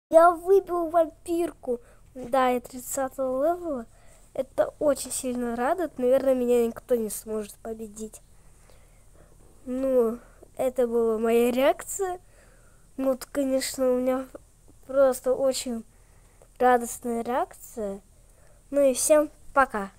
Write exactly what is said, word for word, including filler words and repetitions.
Я выбил вампирку. Да, я тридцатого левела. Это очень сильно радует. Наверное, меня никто не сможет победить. Ну, это была моя реакция. Ну, вот, конечно, у меня просто очень радостная реакция. Ну и всем пока.